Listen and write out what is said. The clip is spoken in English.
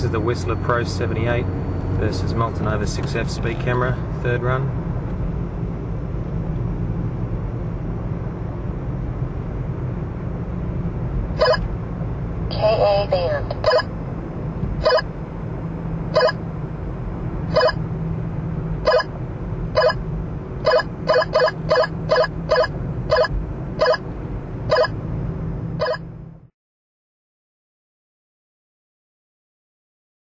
This is the Whistler Pro 78 versus Multanova 6F speed camera, third run. KA band.